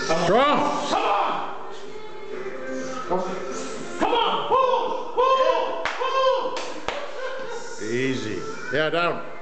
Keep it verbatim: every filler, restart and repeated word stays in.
Strong. Come on. Come on. Pull, pull, pull. Easy. Yeah, down.